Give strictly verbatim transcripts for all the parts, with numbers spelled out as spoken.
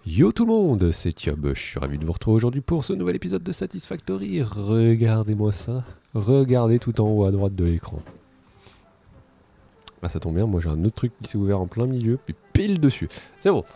Yo tout le monde, c'est Thiob, je suis ravi de vous retrouver aujourd'hui pour ce nouvel épisode de Satisfactory. Regardez-moi ça, regardez tout en haut à droite de l'écran. Ah ça tombe bien, moi j'ai un autre truc qui s'est ouvert en plein milieu, puis pile dessus. C'est bon.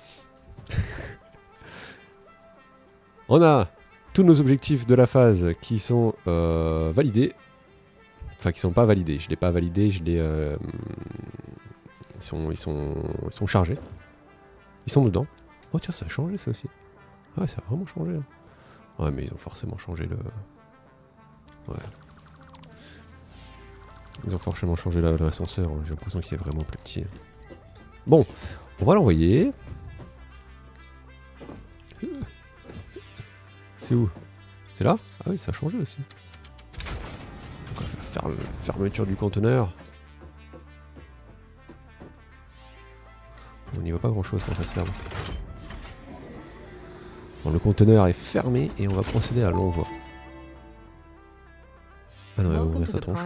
On a tous nos objectifs de la phase qui sont euh, validés. Enfin qui sont pas validés, je l'ai pas validé, je l'ai... Euh, ils, sont, ils, sont, ils sont chargés. Ils sont dedans. Oh tiens, ça a changé ça aussi. Ah ouais, ça a vraiment changé. Hein. Ouais, mais ils ont forcément changé le... Ouais. Ils ont forcément changé l'ascenseur, hein. J'ai l'impression qu'il est vraiment plus petit. Bon, on va l'envoyer. C'est où? C'est là? Ah oui, ça a changé aussi. Donc on va faire la fermeture du conteneur. On n'y voit pas grand chose quand ça se ferme. Bon, le conteneur est fermé et on va procéder à l'envoi. Ah non, il va ouvrir sa tronche.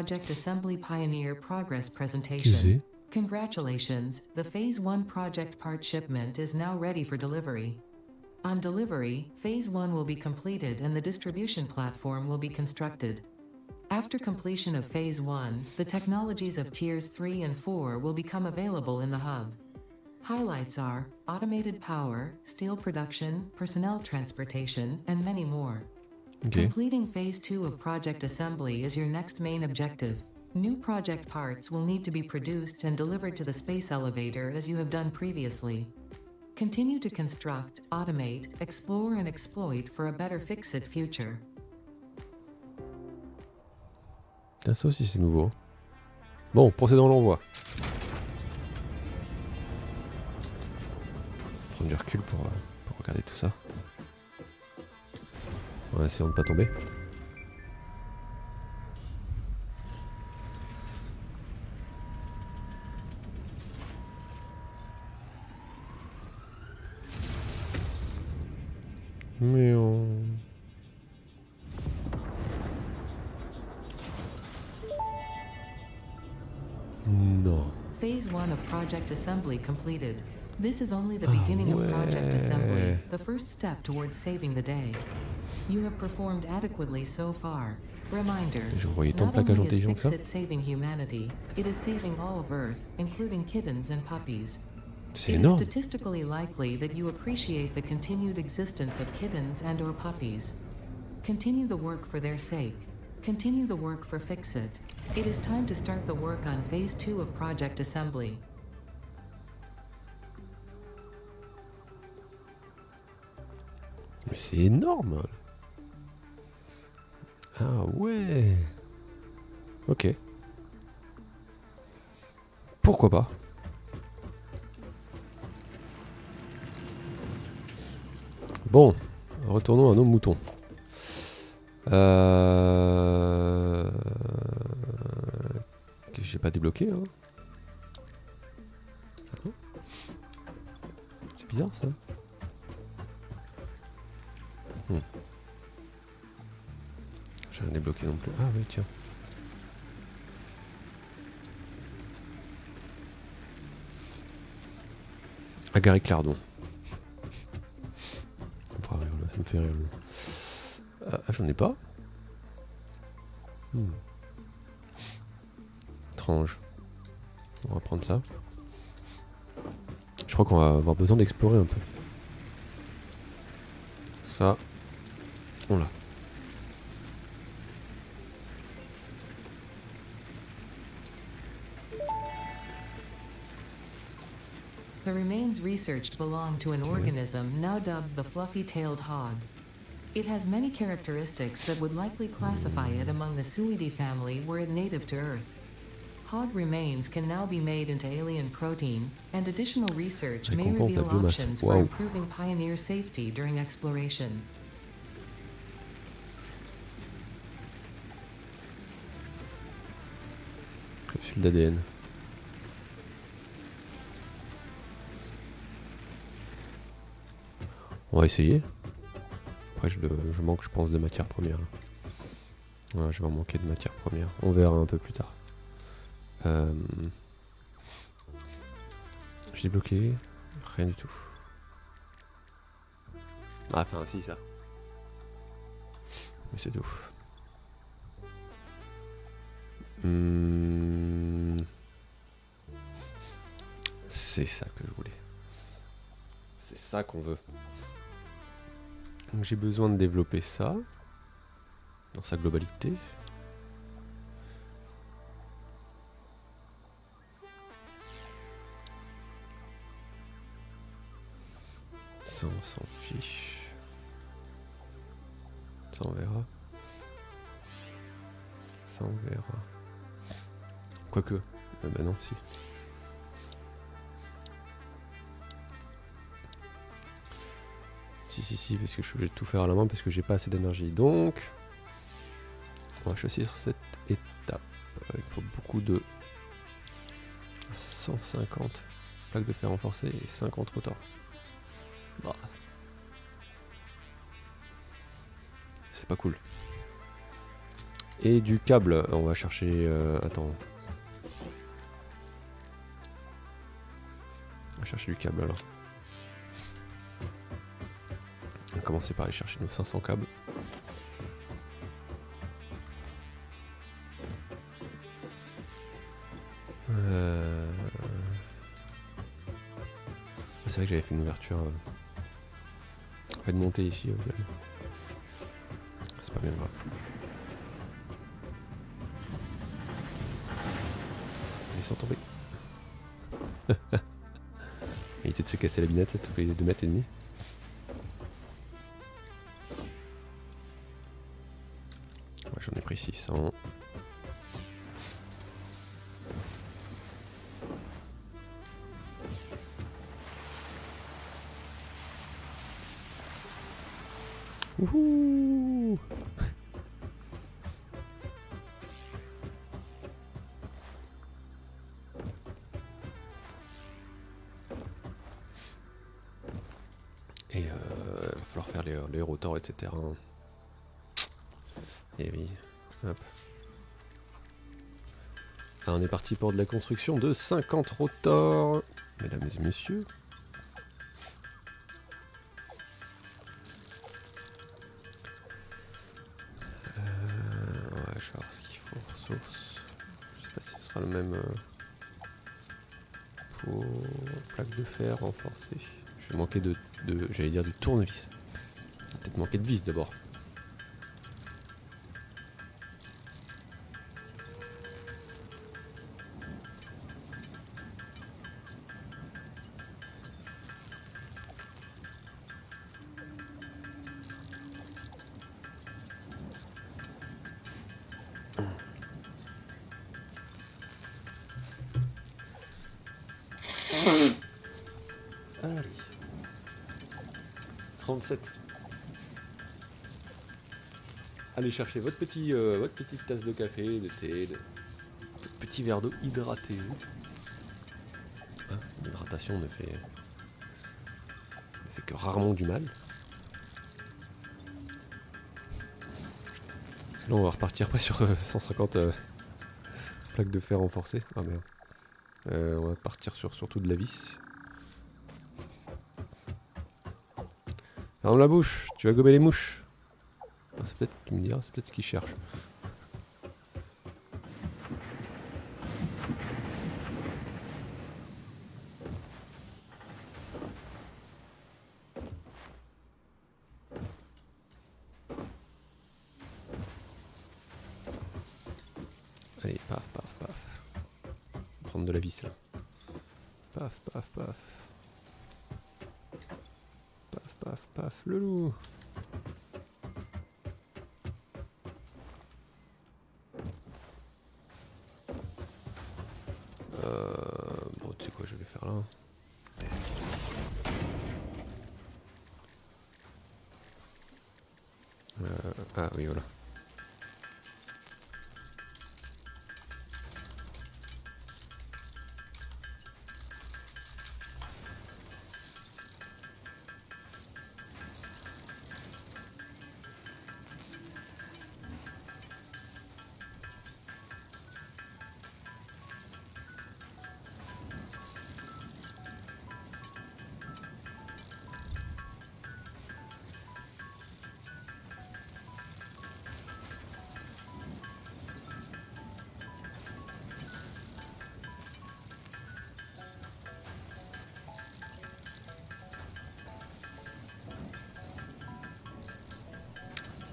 Excusez. Congratulations, the Phase one project part shipment is now ready for delivery. On delivery, Phase one will be completed and the distribution platform will be constructed. After completion of Phase one, the technologies of Tiers three and four will become available in the hub. Highlights are automated power, steel production, personnel transportation, and many more. Okay. Completing Phase two of project assembly is your next main objective. New project parts will need to be produced and delivered to the space elevator as you have done previously. Continue to construct, automate, explore and exploit for a better Fixit future. Ah, ça aussi c'est nouveau. Bon, procédons à l'envoi. Prendre du recul pour, euh, pour regarder tout ça. En essayant de ne pas tomber. Mais on... Non. Phase one of project assembly completed. This is only the Ah beginning ouais. of project assembly, the first step towards saving the day. You have performed adequately so far. Reminder, Je voyais tant de not plaquages only is intelligents que ça. Fixit saving humanity, it is saving all of Earth, including kittens and puppies. C'est It is énorme. statistically likely that you appreciate the continued existence of kittens and or puppies. Continue the work for their sake. Continue the work for Fixit. It is time to start the work on Phase two of project assembly. Mais c'est énorme. Ah ouais. Ok. Pourquoi pas. Bon, retournons à nos moutons. Euh... que j'ai pas débloqué. Hein. C'est bizarre ça. Hmm. J'ai rien débloqué non plus. Ah oui tiens. Agari Clardon. Ça me fait rire. Ah, j'en ai pas. Hmm. Étrange. On va prendre ça. Je crois qu'on va avoir besoin d'explorer un peu. Ça. On l'a. The remains researched belong to an organism now dubbed the fluffy-tailed hog. It has many characteristics that would likely classify it among the Suidae family were it native to Earth. Hog remains can now be made into alien protein, and additional research may reveal options for improving Pioneer safety during exploration. Capsule d'A D N. On va essayer. Après je, je manque je pense de matières premières. Ouais, je vais en manquer de matières premières. On verra un peu plus tard. Euh... J'ai bloqué. Rien du tout. Ah, enfin, si, ça. Mais c'est tout. Hum... C'est ça que je voulais. C'est ça qu'on veut. Donc j'ai besoin de développer ça dans sa globalité. Ça on s'en fiche. Ça on verra. Ça on verra. Quoique. Euh, bah non si. Si si si parce que je suis obligé de tout faire à la main parce que j'ai pas assez d'énergie. Donc on va choisir cette étape. Il faut beaucoup de cent cinquante plaques de fer renforcées et cinquante rotors. Bah. C'est pas cool. Et du câble, on va chercher... Euh, attends. On va chercher du câble alors. On va commencer par aller chercher nos cinq cents câbles. Euh... C'est vrai que j'avais fait une ouverture... Euh... Fait de monter ici. Euh... C'est pas bien grave. Sans tomber. Éviter de se casser la binette tous les deux mètres et demi. Ouais, j'en ai pris six cents. Wouhou! Et euh, il va falloir faire les, les rotors, et cetera. Et oui, hop. Ah, on est parti pour de la construction de cinquante rotors, mesdames et messieurs. Euh, ouais, je vais voir ce qu'il faut. Source. Je sais pas si ce sera le même euh, pour plaque de fer renforcée. Je vais manquer de, de j'allais dire du tournevis. Peut-être manquer de vis d'abord. Allez. trente-sept. Allez chercher votre, petit, euh, votre petite tasse de café, de thé, de petit verre d'eau hydraté. Hein, l'hydratation ne fait, ne fait que rarement du mal. Parce que là on va repartir pas sur euh, cent cinquante euh, plaques de fer renforcées. Ah merde. Euh, on va partir sur surtout de la vis. Ferme la bouche, tu vas gober les mouches. Ah, c'est peut-être, tu me diras, c'est peut-être ce qu'ils cherchent. Allez, paf, paf, paf. Prendre de la vis là. Paf, paf, paf. Paf, paf, paf, le loup. Euh, bon, tu sais quoi, je vais faire là. Euh, ah oui, voilà.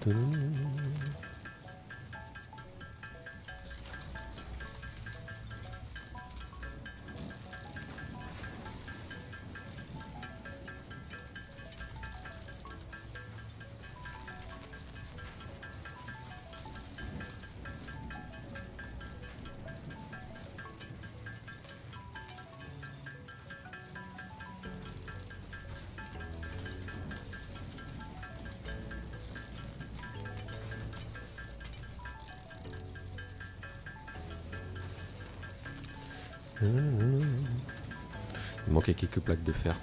Il manquait quelques plaques de fer.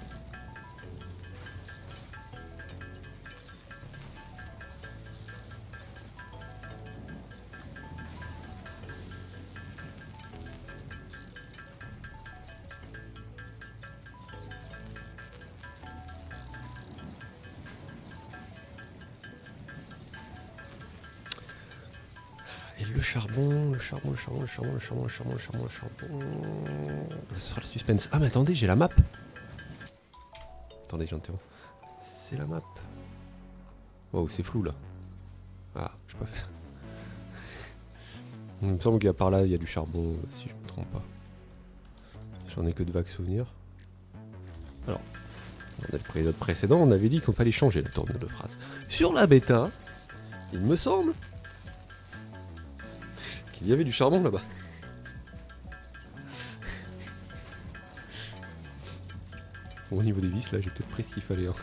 Et le charbon, le charbon, le charbon, le charbon, le charbon, le charbon, le charbon, le charbon. Ce sera le suspense. Ah mais attendez, j'ai la map. Attendez, j'interromps. C'est la map. Waouh, c'est flou là. Ah, je peux faire. Il me semble qu'à part là, il y a du charbon, si je me trompe pas. J'en ai que de vagues souvenirs. Alors, dans l'épisode précédent, on avait dit qu'on fallait changer la tournure de phrase. Sur la bêta, il me semble qu'il y avait du charbon là-bas. Bon, au niveau des vis, là, j'ai peut-être pris ce qu'il fallait. Hein.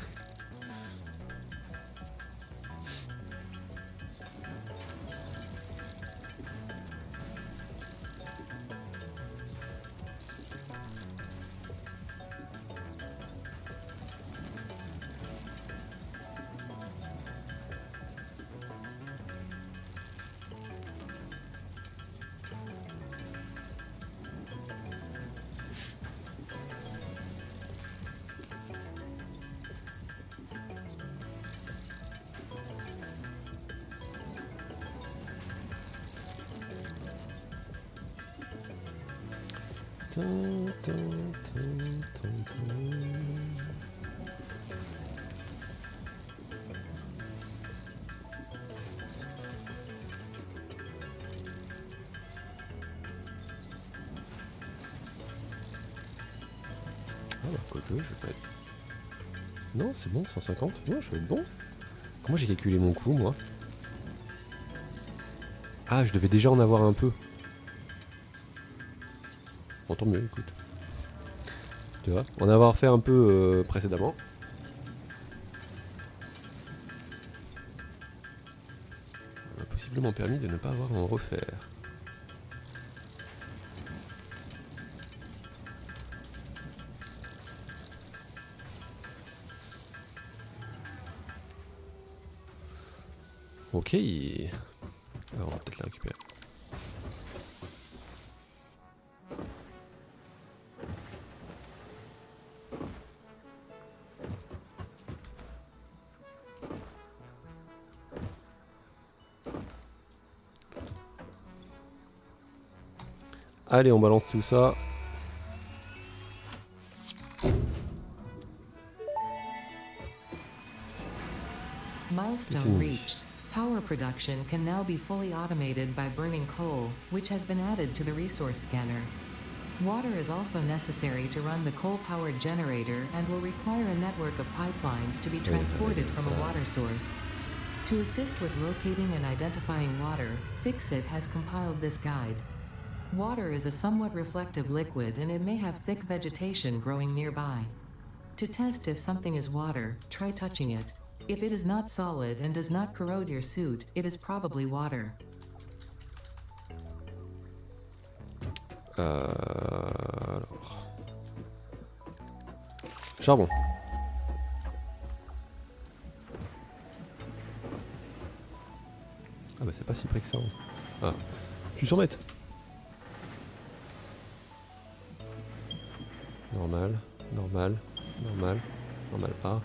Ah bah quoique, je vais pas être... Non, c'est bon, cent cinquante. Non, je vais être bon. Comment j'ai calculé mon coût, moi? Ah, je devais déjà en avoir un peu. Bon, tant mieux, écoute. Tu vois, en avoir fait un peu euh, précédemment. Ça m'a possiblement permis de ne pas avoir à en refaire. Ok. Alors, on va peut-être la récupérer. Allez, on balance tout ça. Milestone reached. Power production can now be fully automated by burning coal, which has been added to the resource scanner. Water is also necessary to run the coal-powered generator and will require a network of pipelines to be transported from a water source. To assist with locating and identifying water, Fixit has compiled this guide. Water is a somewhat reflective liquid and it may have thick vegetation growing nearby. To test if something is water, try touching it. If it is not solid and does not corrode your suit, it is probably water. Euh, alors. Charbon. Ah bah c'est pas si près que ça. Hein. Ah, je suis sur mètre. Normal, normal, normal, normal pas.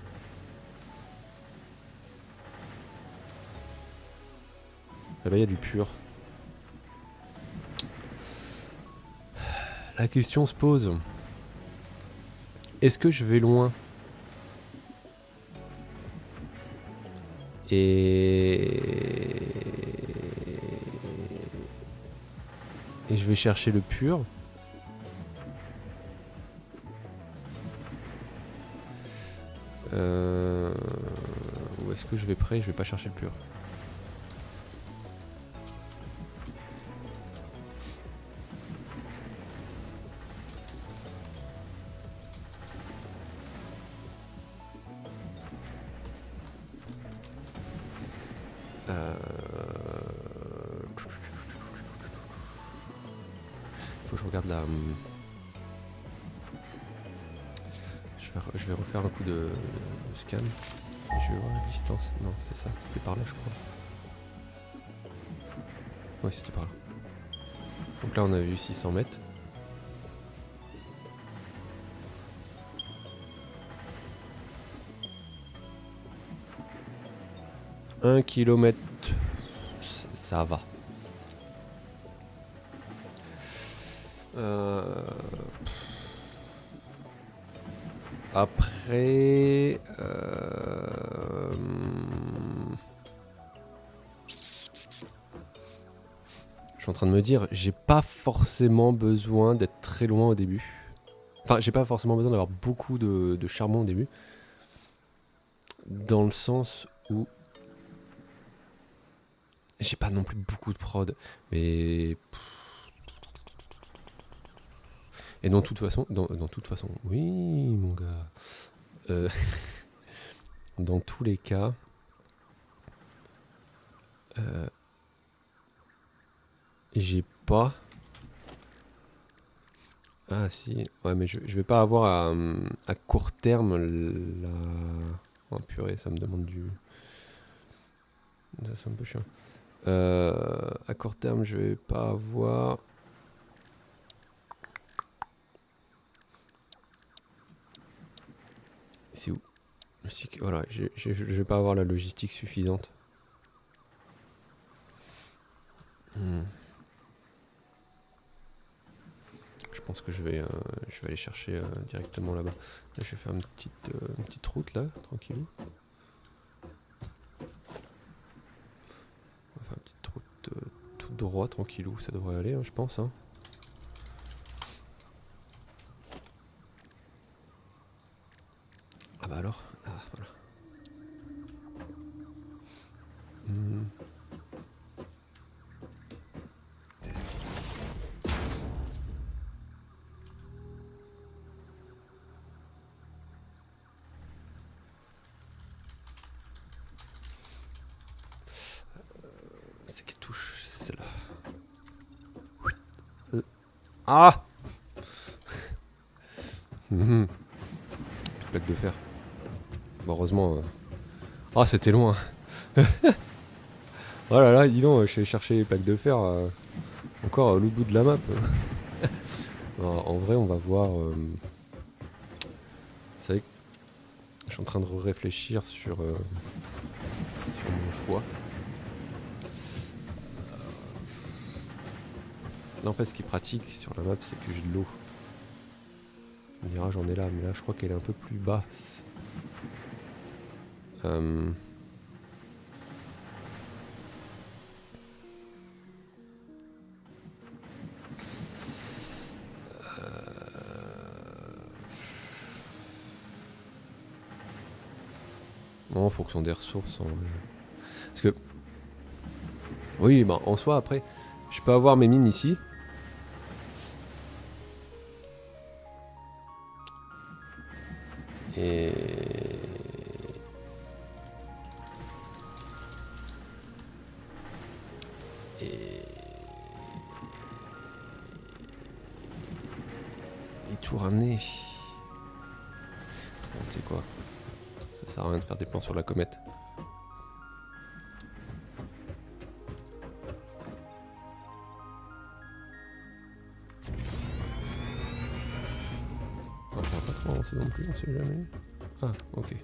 Et là il y a du pur. La question se pose. Est-ce que je vais loin? Et... Et je vais chercher le pur. Euh... Où est-ce que je vais près? Je vais pas chercher le pur. Euh... Faut que je regarde la... Je vais, je vais refaire un coup de, de scan. Je vais voir la distance. Non, c'est ça. C'était par là, je crois. Oui, c'était par là. Donc là, on a vu six cents mètres. Un kilomètre. Ça va. Euh... Après... Euh... Je suis en train de me dire, j'ai pas forcément besoin d'être très loin au début. Enfin, j'ai pas forcément besoin d'avoir beaucoup de, de charbon au début. Dans le sens où... J'ai pas non plus beaucoup de prod. Mais... Et dans toute façon... Dans, dans toute façon... Oui, mon gars. Euh... dans tous les cas... Euh... J'ai pas... Ah si, ouais mais je, je vais pas avoir à, à court terme la... Oh purée, ça me demande du... Ça c'est un peu chiant. Euh, à court terme, je vais pas avoir... C'est où? Voilà, je, je, je vais pas avoir la logistique suffisante. Hmm. Je pense que je vais, euh, je vais aller chercher euh, directement là-bas. Là, je vais faire une petite, euh, une petite route là, tranquillou. On va faire une petite route euh, tout droit, tranquillou, ça devrait aller, hein, je pense. Hein. Ah bah alors, ah voilà. Hmm. C'est quelle touche? Celle-là. Euh. Ah mmh. Plaque de fer. Bon, heureusement. Euh... Ah, c'était loin. Oh là là, dis donc, je vais chercher les plaques de fer. Euh, encore à l'autre bout de la map. Alors, en vrai, on va voir. Euh... C'est vrai que je suis en train de réfléchir sur, euh, sur mon choix. Là, en fait, ce qui est pratique sur la map, c'est que j'ai de l'eau. On dira, j'en ai là, mais là, je crois qu'elle est un peu plus basse. Euh... Non, en fonction des ressources. En... Parce que... Oui, bah, en soi, après, je peux avoir mes mines ici. Et... Et... Et tout ramener. Bon, tu sais quoi, ça sert à rien de faire des plans sur la comète. Ah, on va pas trop avancer non plus, on sait jamais. Ah, ok.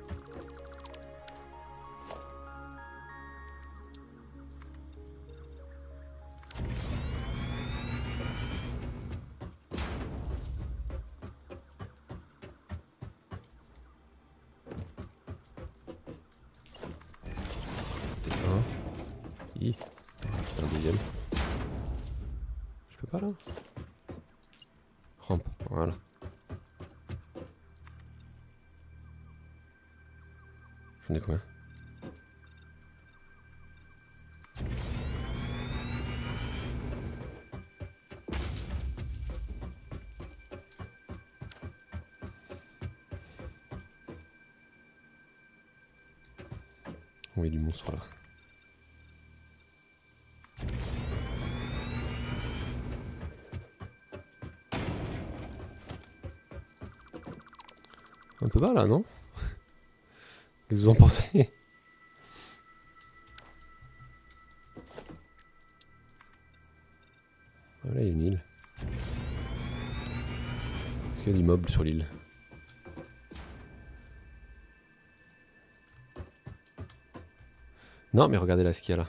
Hi. Un deuxième. Je peux pas là. Rampe, voilà. J'en ai combien? Oui, du monstre là. Un peu bas là, non? Qu'est-ce que vous en pensez? Voilà, il y a une île. Est-ce qu'il y a d'immeubles sur l'île? Non, mais regardez là ce qu'il y a là.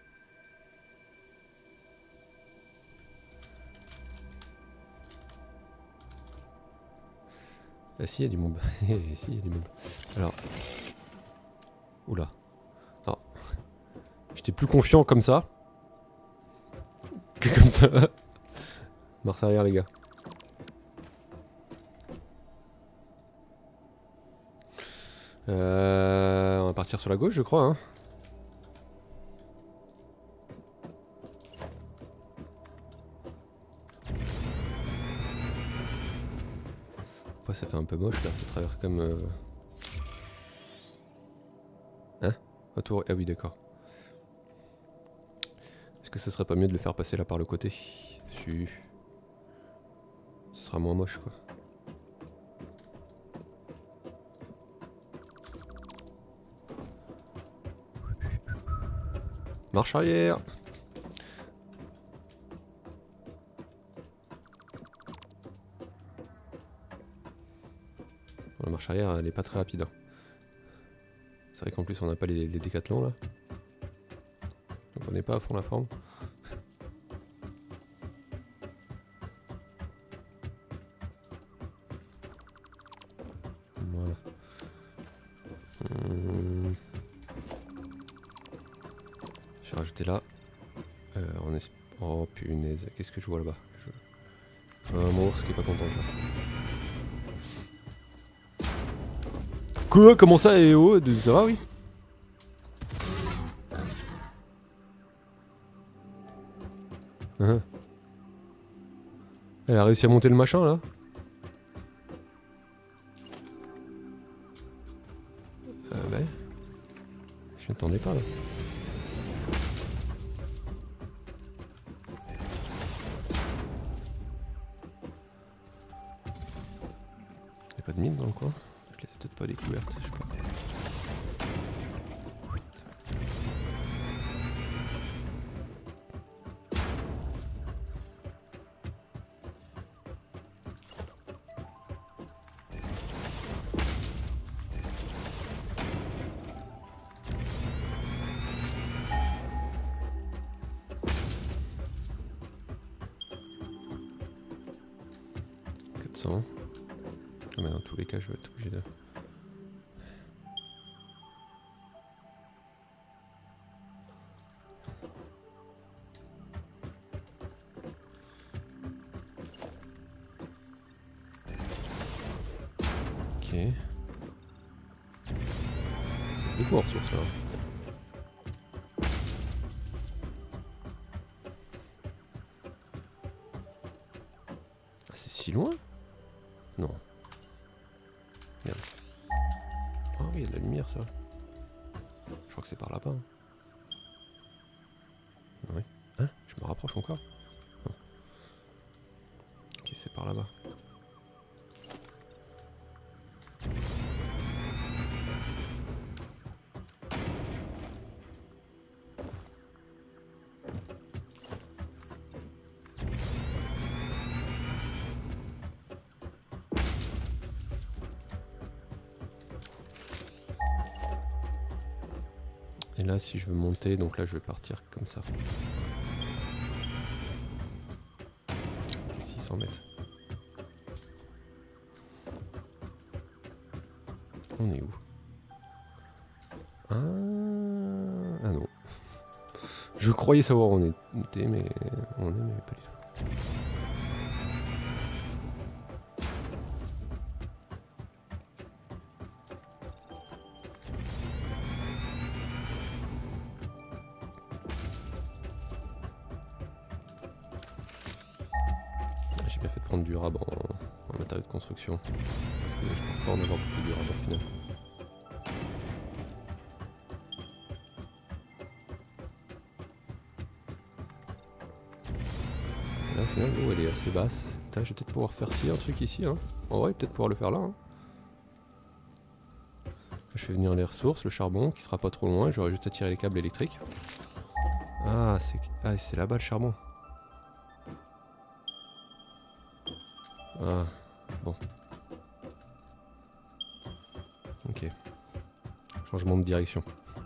Ah si, il y a du monde. Si, il y a du monde. Alors. Oula. Alors. J'étais plus confiant comme ça. Que comme ça. Marche arrière, les gars. Euh, on va partir sur la gauche, je crois. Hein. Après, ça fait un peu moche là. Ça traverse comme. Euh... Hein? Autour. Ah oui, d'accord. Est-ce que ce serait pas mieux de le faire passer là par le côté? Si. Ce sera moins moche quoi. Marche arrière. La marche arrière elle est pas très rapide. Hein. C'est vrai qu'en plus on n'a pas les, les décathlons là. Donc on n'est pas à fond la forme. Voilà. Hum. Je vais rajouter là. Euh, on est... Oh punaise, qu'est-ce que je vois là-bas? Je... je vois un monstre qui est pas content. Là. Quoi? Comment ça? Et oh, ça va, oui? Uh-huh. Elle a réussi à monter le machin là? Euh, ouais. Je m'attendais pas là. Y'a pas de mine dans le coin? Je laisse peut-être pas découverte, je sais pas. quatre cents. Mais dans tous les cas, je vais être obligé de... Ok. C'est beaucoup en ressources là. Ah, c'est si loin? Non. Merde. Ah oui, il y a de la lumière ça. Je crois que c'est par là-bas. Hein. Oui. Hein? Je me rapproche encore? Non. Ok, c'est par là-bas. Et là, si je veux monter, donc là, je vais partir comme ça. Ok, six cents mètres. On est où? Ah, ah non. Je croyais savoir où on était, mais on est, mais pas du tout. Ah, j'ai bien fait de prendre du rab en, en matériau de construction. Parce que je pense pas en avoir beaucoup de rab au final. Là, au final, l'eau elle est assez basse. Putain, je vais peut-être pouvoir faire ci un truc ici. Hein. En vrai, peut-être pouvoir le faire là. Hein. Je fais venir les ressources, le charbon qui sera pas trop loin. J'aurai juste à tirer les câbles électriques. Ah, c'est ah, c'est là-bas le charbon. Ah, bon. Ok. Changement de direction.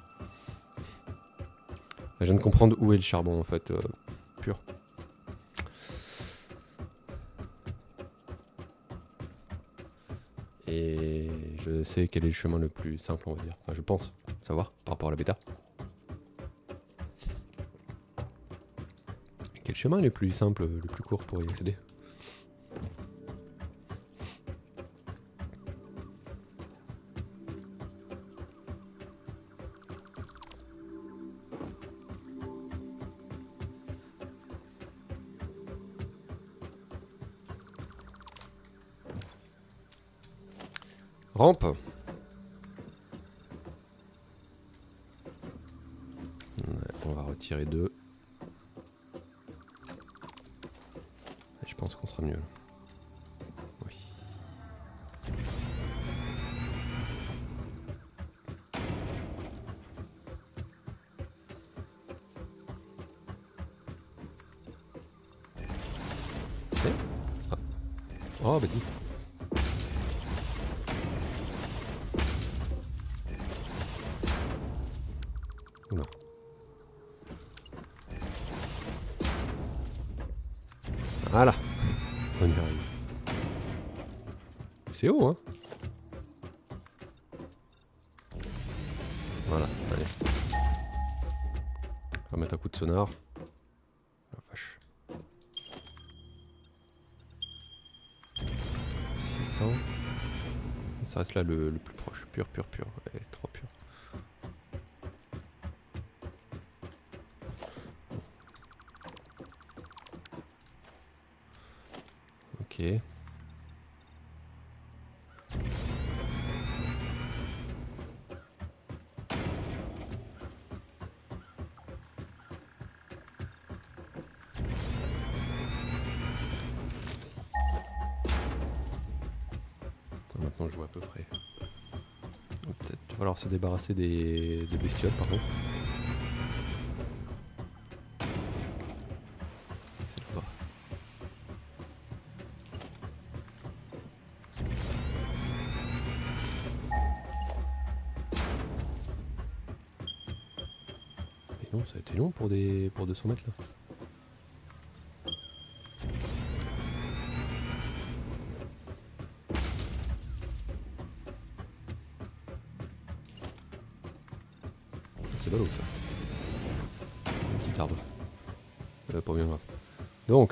Je viens de comprendre où est le charbon en fait, euh, pur. Et je sais quel est le chemin le plus simple, on va dire. Enfin, je pense savoir par rapport à la bêta. Quel chemin est le plus simple, le plus court pour y accéder? Rampe. Ouais, on va retirer deux. Je pense qu'on sera mieux là. Oui. Eh ah. Oh bah dis. Oula. Voilà. On y arrive. C'est haut, hein. Voilà, allez. On va mettre un coup de sonar. La vache. six cents. Ça reste là le, le plus proche. Pur, pur, pur. Ouais, trop pur. Ok. Maintenant je vois à peu près. Peut-être il va falloir se débarrasser des, des bestioles par contre. C'est là-bas. Et non, ça a été long pour des pour deux cents mètres là. C'est ballot ça. Un petit arbre. Euh, pas bien grave. Donc.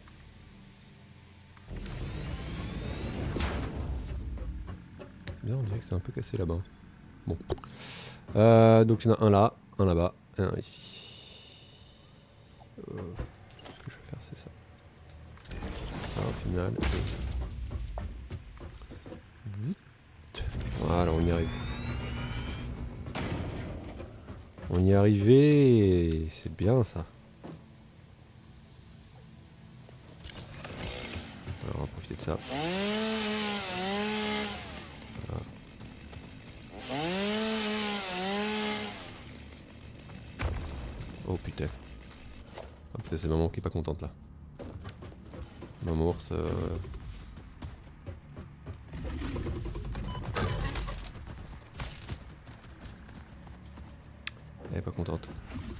Bien, on dirait que c'est un peu cassé là-bas. Bon. Euh, donc il y en a un là, un là-bas, et un ici. Euh, ce que je vais faire c'est ça. Ça au final. Et... Voilà, on y arrive. On y est arrivé, c'est bien ça. Alors on va profiter de ça. Voilà. Oh putain. Ah, c'est maman qui est pas contente là. Maman ours. Euh... Elle est pas contente.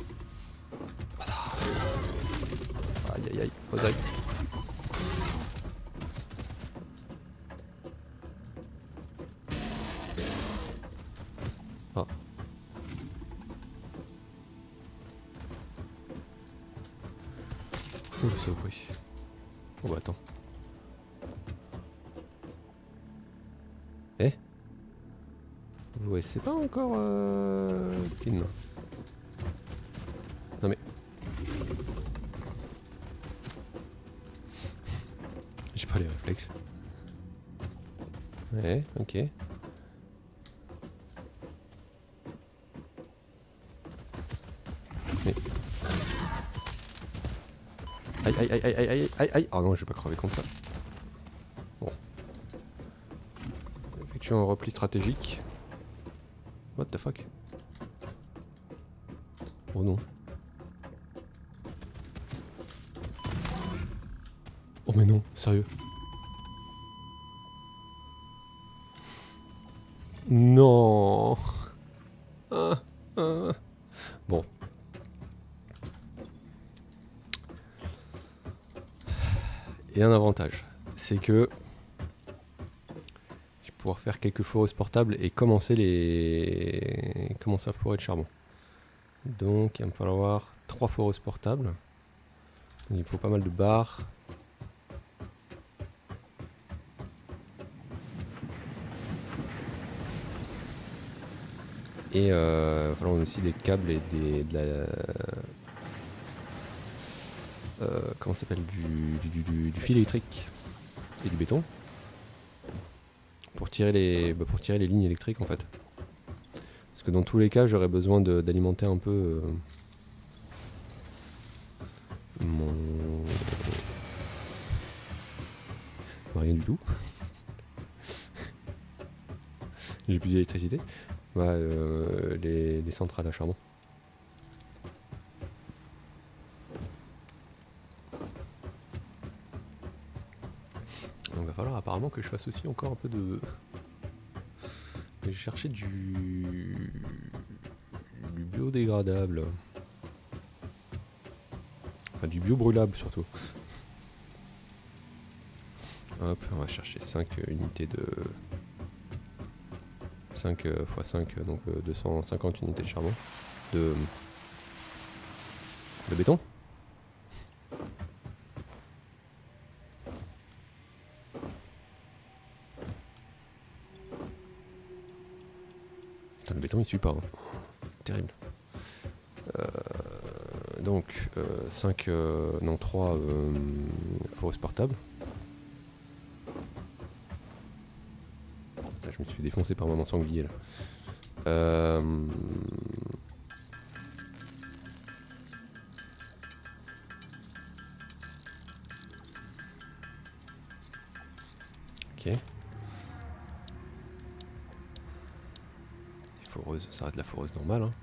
Aïe aïe aïe, aïe. Ah. Oh, ça a pris. Oh bah attends. Eh ouais, c'est pas encore euh... clean. Non mais... J'ai pas les réflexes. Ouais, ok. Mais... Aïe aïe aïe aïe aïe aïe aïe aïe. Oh non, je vais pas crever comme ça. Bon. Effectuer un repli stratégique. What the fuck? Oh non. Oh mais non, sérieux. Non. Ah, ah. Bon. Et un avantage, c'est que je vais pouvoir faire quelques foreuses portables et commencer les commencer à fourrer de charbon. Donc il va me falloir trois foreuses portables. Il me faut pas mal de barres. Et euh, il va falloir aussi des câbles et des, de la... Euh, comment ça s'appelle du, du, du, du fil électrique et du béton. Pour tirer les, bah pour tirer les lignes électriques en fait. Parce que dans tous les cas j'aurais besoin d'alimenter un peu euh, mon... Rien du tout. J'ai plus d'électricité. Ouais, euh, les, les centrales à charbon. Il va falloir apparemment que je fasse aussi encore un peu de... J'ai cherché du... du biodégradable. Enfin du biobrûlable surtout. Hop, on va chercher cinq unités de... cinq fois cinq, donc euh, deux cent cinquante unités de charbon. De... de béton. Putain, le béton il suit pas, hein. Terrible. Euh, donc euh, cinq, euh, non trois euh, foreuses portables. Putain, je me suis fait défoncer par maman sanglier là. Euh, ok. Foreuse, ça reste de la foreuse normale. Hein.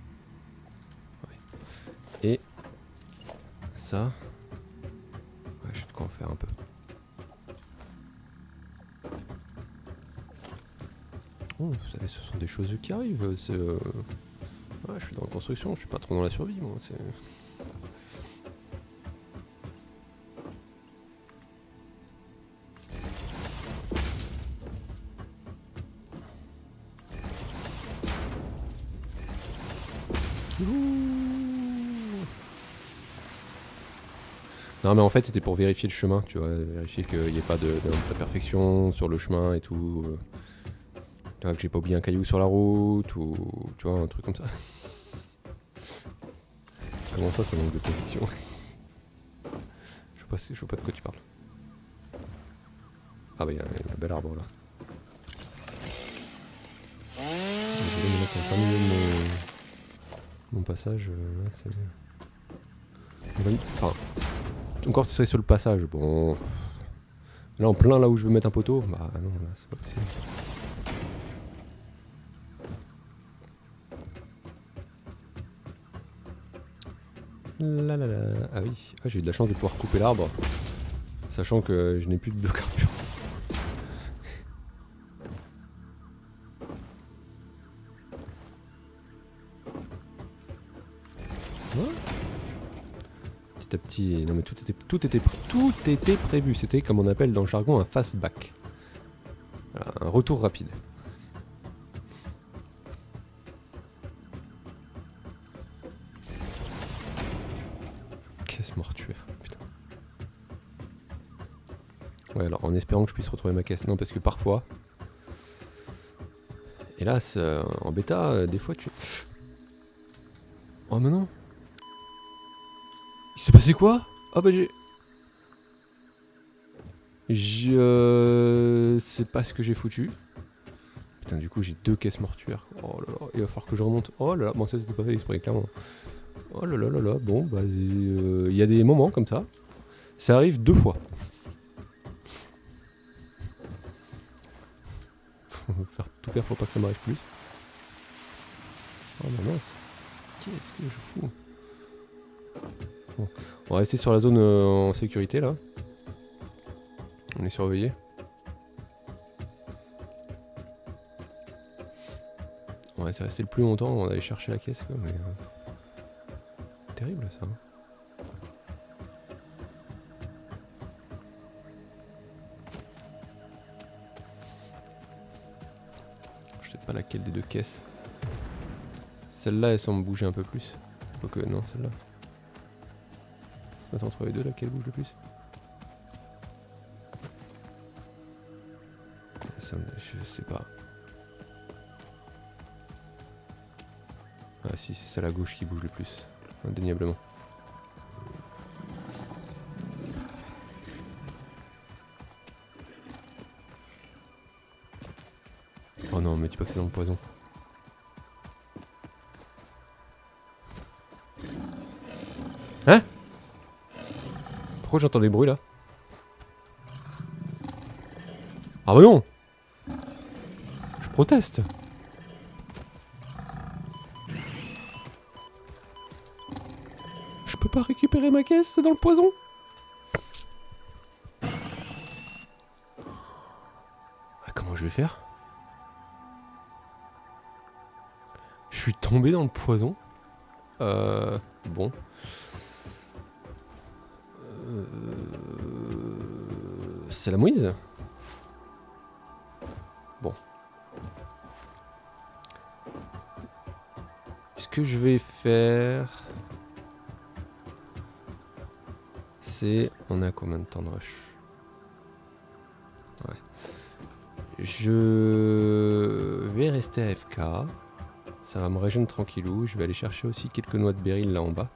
Ouais. Et ça, ouais, je sais de quoi en faire un peu. Oh, vous savez, ce sont des choses qui arrivent. Euh... Ouais, je suis dans la construction, je suis pas trop dans la survie, moi. C'est... Non mais en fait c'était pour vérifier le chemin, tu vois, vérifier qu'il n'y ait pas d'imperfection sur le chemin et tout. Euh, tu vois, que j'ai pas oublié un caillou sur la route ou tu vois, un truc comme ça. Comment ça, ça manque de perfection? Je sais pas, si, je sais pas de quoi tu parles. Ah bah il y, y a un bel arbre là. Je vais me mettre en plein milieu de mon, mon passage. Euh, là, enfin, encore tu serais sur le passage, bon. Là en plein là où je veux mettre un poteau, bah non, là c'est pas possible. Là, là, là. Ah oui, ah, j'ai eu de la chance de pouvoir couper l'arbre, sachant que je n'ai plus de biocarburant. Ouais. Petit à petit, non mais tout était, tout était, tout était prévu. C'était comme on appelle dans le jargon un fastback, voilà, un retour rapide. Caisse mortuaire, putain. Ouais, alors en espérant que je puisse retrouver ma caisse. Non, parce que parfois... Hélas, euh, en bêta, euh, des fois tu... Oh mais non. Il s'est passé quoi? Ah bah j'ai... Je... Euh... C'est pas ce que j'ai foutu. Putain, du coup j'ai deux caisses mortuaires. Oh là là, il va falloir que je remonte. Oh là là, bon ça c'était pas fait exprès, clairement. Oh là là là là, bon bah... Il euh, y a des moments comme ça. Ça arrive deux fois. Faut faire tout faire pour pas que ça m'arrive plus. Oh bah mince. Qu'est-ce que je fous? Bon, on va rester sur la zone euh, en sécurité là. On est surveillé. On va rester le plus longtemps, on va aller chercher la caisse quoi, mais... Euh... Terrible ça. Je sais pas laquelle des deux caisses. Celle-là elle semble bouger un peu plus. Donc euh, non, celle-là. Attends, entre les deux, laquelle bouge le plus? Ça, je sais pas. Ah si, c'est celle à gauche qui bouge le plus, indéniablement. Oh non, mais dis pas que c'est dans le poison. Hein? Pourquoi j'entends des bruits là? Ah bah non! Je proteste! Je peux pas récupérer ma caisse, c'est dans le poison! Ah, comment je vais faire? Je suis tombé dans le poison. Euh... Bon. Euh... C'est la mouise? Bon. Ce que je vais faire... C'est... On a combien de temps de rush? Ouais. Je vais rester A F K. Ça va me régénérer tranquillou. Je vais aller chercher aussi quelques noix de béryl là en bas.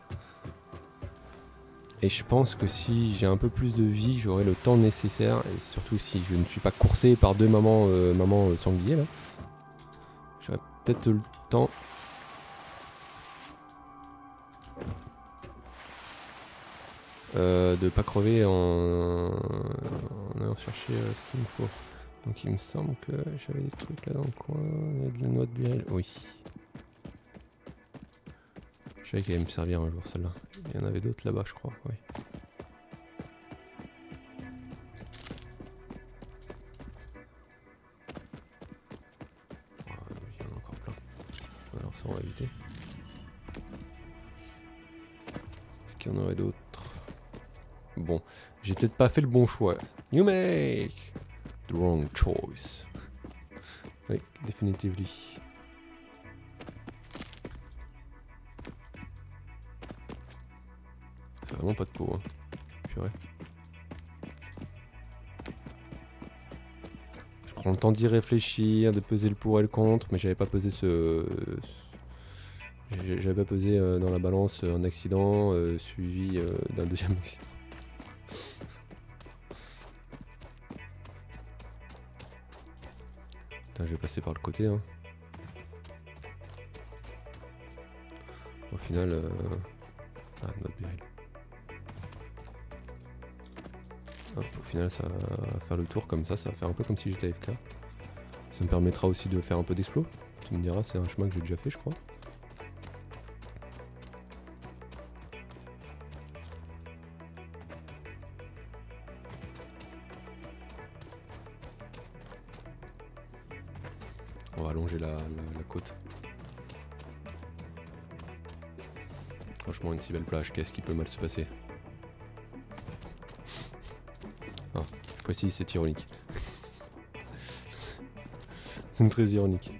Et je pense que si j'ai un peu plus de vie, j'aurai le temps nécessaire. Et surtout si je ne suis pas coursé par deux mamans, euh, mamans euh, sangliers là. J'aurai peut-être le temps... Euh, de pas crever en, en allant chercher euh, ce qu'il me faut. Donc il me semble que j'avais des trucs là dans le coin. Il y a de la noix de béryl. Oui. Je savais qu'elle allait me servir un jour celle-là. Il y en avait d'autres là-bas je crois. Oui. Ah, il y en a encore plein. Alors ça on va éviter. Est-ce qu'il y en aurait d'autres? Bon, j'ai peut-être pas fait le bon choix. You make the wrong choice. Oui, définitivement. C'est vraiment pas de peau, hein. Purée. Je prends le temps d'y réfléchir, de peser le pour et le contre, mais j'avais pas pesé ce... J'avais pas pesé euh, dans la balance un accident euh, suivi euh, d'un deuxième accident. Putain, je vais passer par le côté, hein. Au final... Euh... Ah, notre béryl. Hop, au final ça va faire le tour comme ça, ça va faire un peu comme si j'étais A F K. Ça me permettra aussi de faire un peu d'explos. Tu me diras, c'est un chemin que j'ai déjà fait je crois. On va allonger la, la, la côte. Franchement une si belle plage, qu'est-ce qui peut mal se passer? Ah, cette fois-ci c'est ironique. C'est très ironique.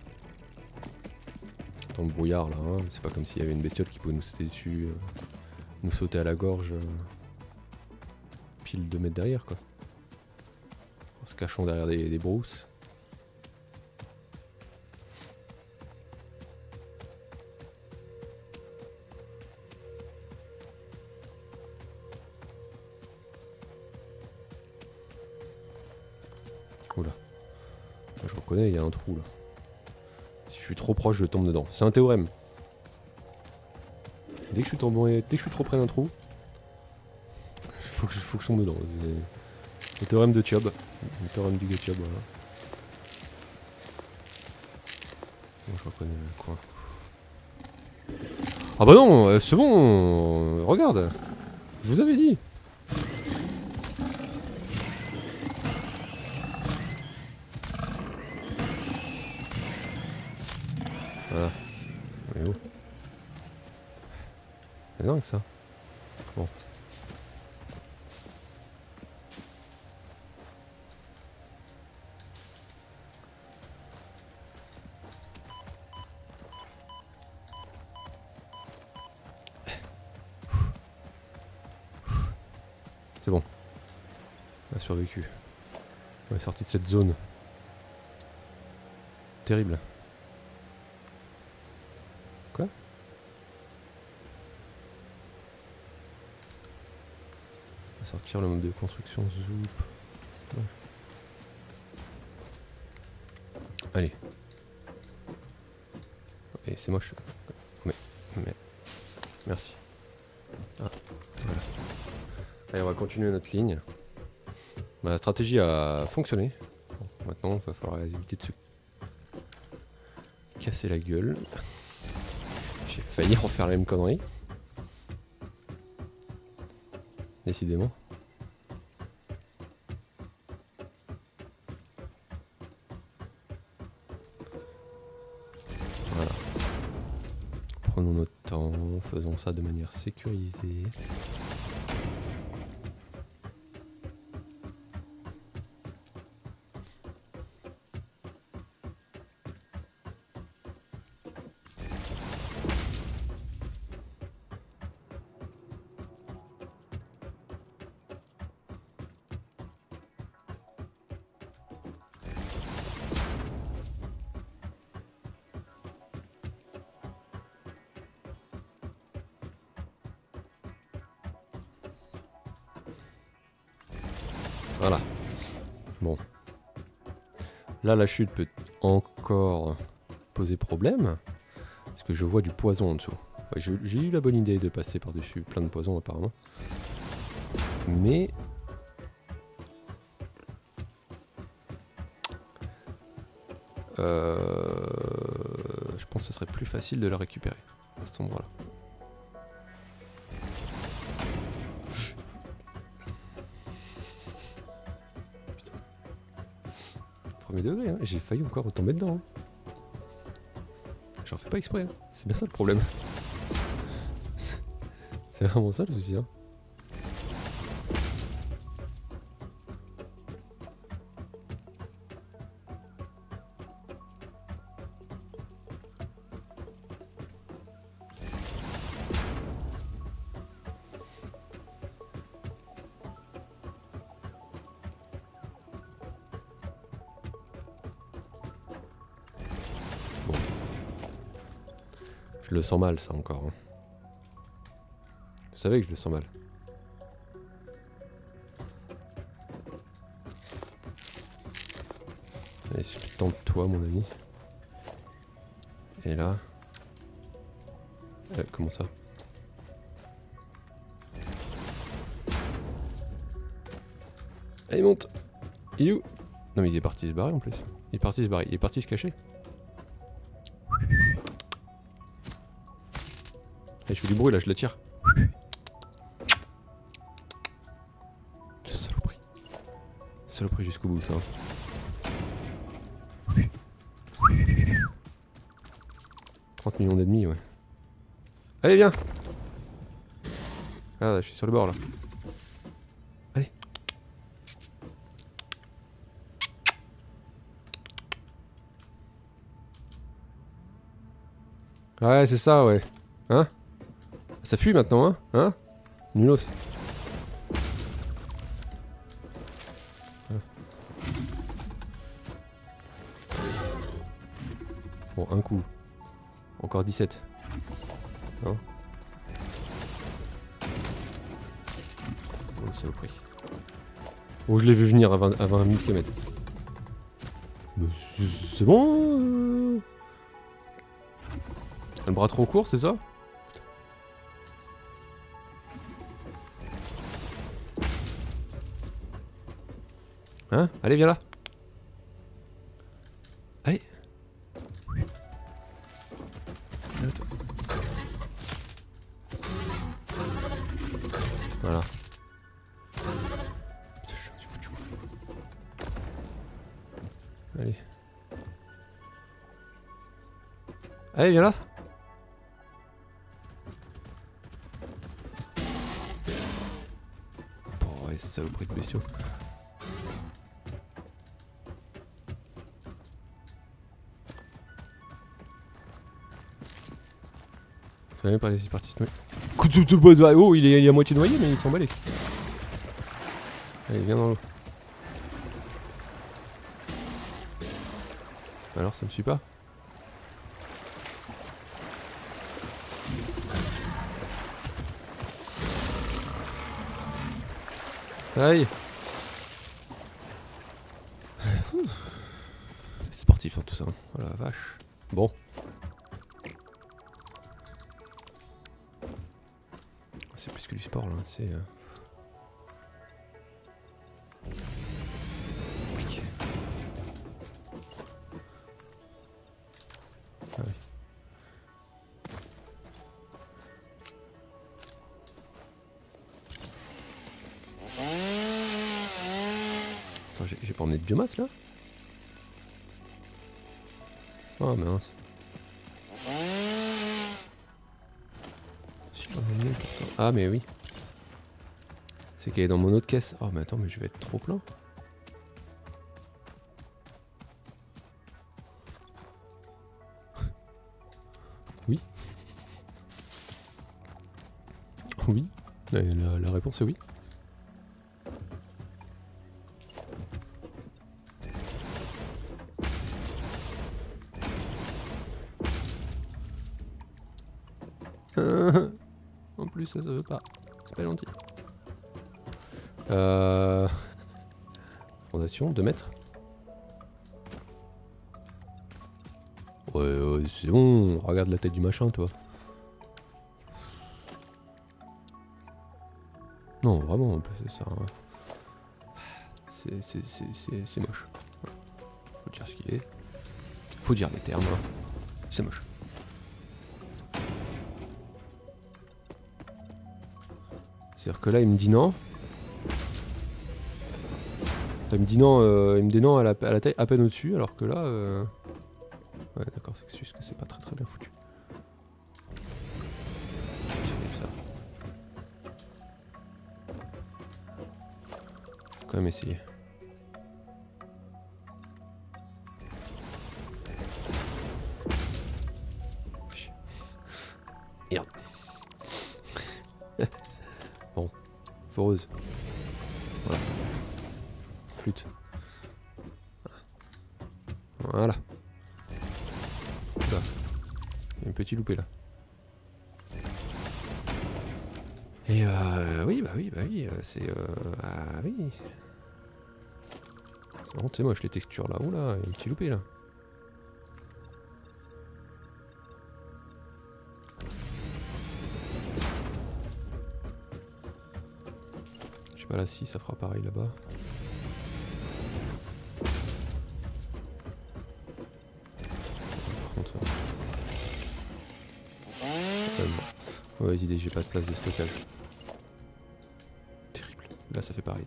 Dans le brouillard là, hein, c'est pas comme s'il y avait une bestiole qui pouvait nous sauter dessus. Euh... nous sauter à la gorge euh, pile deux mètres derrière quoi. En se cachant derrière des, des brousses. Oula. Là, je reconnais, il y a un trou là. Si je suis trop proche, je tombe dedans. C'est un théorème. Dès que je suis, tombé, dès que je suis trop près d'un trou, faut que, je, faut que je tombe dedans. C'est le théorème de Tiob. Le théorème du Getiob, voilà. Bon, je reconnais le coin. Ah bah non, c'est bon. Regarde. Je vous avais dit. Voilà. Mais où? C'est dingue ça. Bon. C'est bon. On a survécu. On est sorti de cette zone. Terrible. Quoi? On va sortir le mode de construction Zoop. Ouais. Allez. Et c'est moche. Mais, mais. Merci. Ah, voilà. Allez, on va continuer notre ligne. Ma stratégie a fonctionné. Bon, maintenant, il va falloir éviter de se casser la gueule. J'ai failli refaire la même connerie. Décidément. Voilà. Prenons notre temps, faisons ça de manière sécurisée. Voilà. Bon. Là, la chute peut encore poser problème. Parce que je vois du poison en dessous. Ouais, j'ai eu la bonne idée de passer par-dessus plein de poison apparemment. Mais... Euh... Je pense que ce serait plus facile de la récupérer à cet endroit-là. Premier degré, hein. J'ai failli encore retomber dedans. Hein. J'en fais pas exprès, hein. C'est bien ça le problème. C'est vraiment ça le souci. Hein. Je le sens mal ça encore. Hein. Vous savez que je le sens mal. Allez, tente-toi mon ami. Et là... Euh, comment ça? Allez, monte. Il est où? Non mais il est parti se barrer en plus. Il est parti se barrer. Il est parti se cacher. Allez, je fais du bruit là, je le tire. Saloperie. Saloperie jusqu'au bout ça. trente millions d'ennemis, ouais. Allez, viens. Ah, je suis sur le bord là. Allez. Ouais, c'est ça, ouais. Hein? Ça fuit maintenant, hein? Hein? Nulos. Bon, un coup. Encore dix-sept. Non. Oh, saloperie. Oh, je l'ai vu venir à vingt, à vingt mille kilomètres. C'est bon euh... Le bras trop court, c'est ça? Hein? Allez, viens là. Allez. Voilà. Putain, je suis foutu. Allez. Allez, viens là. Oh, ouais, c'est saloperie de bestiaux. Ça va même pas laisser partir se noyer. Coup de bois de... Oh, il est, il est à moitié noyé, mais il s'en bat les. Allez, viens dans l'eau. Alors, ça me suit pas? Aïe. C'est sportif hein, tout ça. Oh la vache. Bon. C'est plus que du sport là, c'est... Euh... Oui. Ah oui. Attends, j'ai pas emmené de biomasse là? Oh mince. Ah mais oui. C'est qu'elle est dans mon autre caisse. Oh mais attends, mais je vais être trop plein. Oui. Oui. La, la, la réponse est oui. En plus ça, ça veut pas. C'est pas gentil. Euh... Fondation, deux mètres. Ouais, ouais c'est bon, regarde la tête du machin toi. Non, vraiment, en plus ça... C'est moche. Faut dire ce qu'il est. Faut dire les termes. C'est moche. C'est-à-dire que là il me dit non. Il me dit non, euh, il me dit non à la, à la taille à peine au-dessus, alors que là... Euh... Ouais d'accord, c'est juste que c'est pas très très bien foutu. Ça. Faut quand même essayer. Merde. Bon, foreuse. Voilà. Flûte. Voilà. Là. Il y a un petit loupé là. Et euh, oui, bah oui, bah oui, c'est... Euh, ah oui. C'est bon, c'est moche les textures là. Oula, il y a un petit loupé là. Je sais pas là si ça fera pareil là-bas. Mauvaise idée, j'ai pas de place de stockage. Terrible. Là ça fait pareil.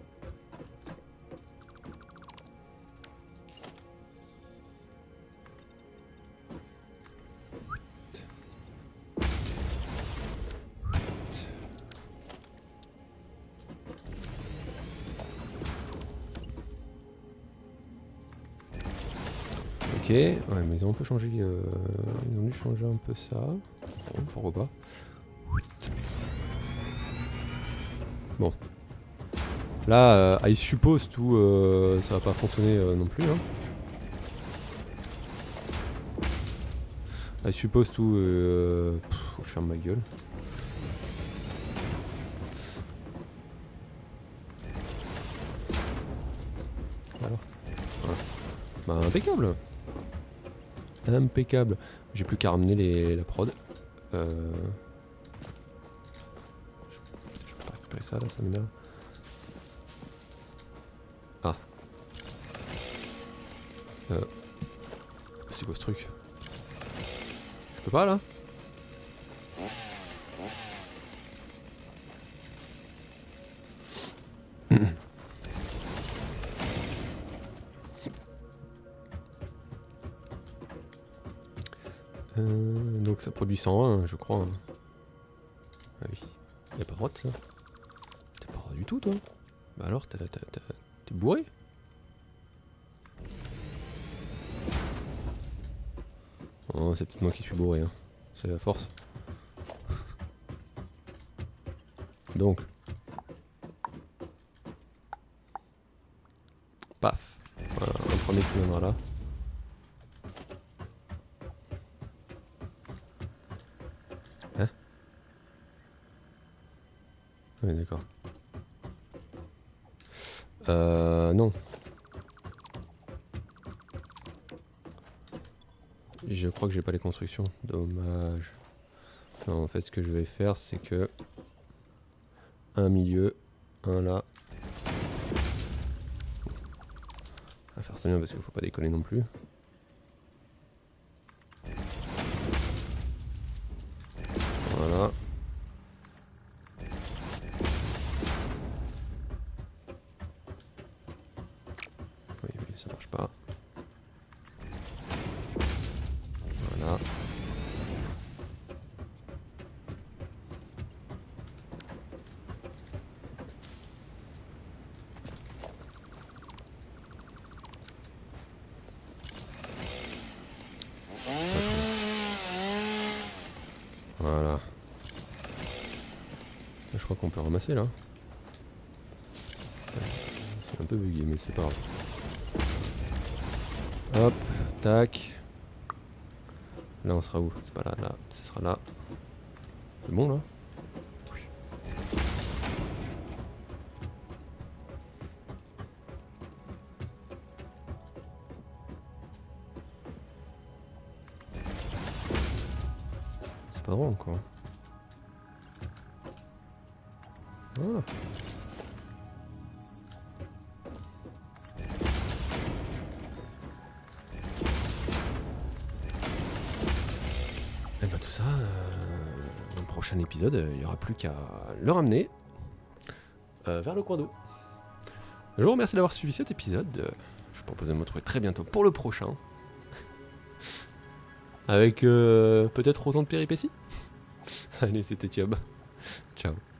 Ok, ouais mais ils ont un peu changé, euh, ils ont dû changer un peu ça. Bon, pourquoi pas. Bon. Là, euh, I suppose tout, euh, ça va pas fonctionner euh, non plus. Hein. I suppose tout, euh, pff, faut que je ferme ma gueule. Alors, voilà. Bah impeccable. Impeccable. J'ai plus qu'à ramener les, la prod. Euh... Je peux pas récupérer ça là, ça m'énerve. Ah. Euh... C'est quoi ce truc? Je peux pas là? Euh, donc ça produit cent un, je crois. Ah oui. Y'a pas le droit de ça. T'es pas droit du tout, toi. Bah alors, t'es bourré? Oh, c'est peut-être moi qui suis bourré, hein. C'est la force. Donc. Paf. Voilà, un premier qui viendra là. Hein? Oui, d'accord. Euh, non. Je crois que j'ai pas les constructions. Dommage. Non, en fait, ce que je vais faire, c'est que un milieu, un là. On va faire ça bien parce qu'il faut pas décoller non plus. Voilà. Oui, oui, ça marche pas. Voilà. Voilà. Je crois qu'on peut ramasser là. C'est un peu bugué mais c'est pas grave. Hop, tac. Là on sera où? C'est pas là, là, ce sera là. C'est bon là? Oui. C'est pas droit encore. Voilà. Et bah tout ça, euh, dans le prochain épisode, il n'y aura plus qu'à le ramener euh, vers le coin d'eau. Je vous remercie d'avoir suivi cet épisode. Je vous propose de me retrouver très bientôt pour le prochain. Avec euh, peut-être autant de péripéties. Allez, c'était Thiob. Ciao.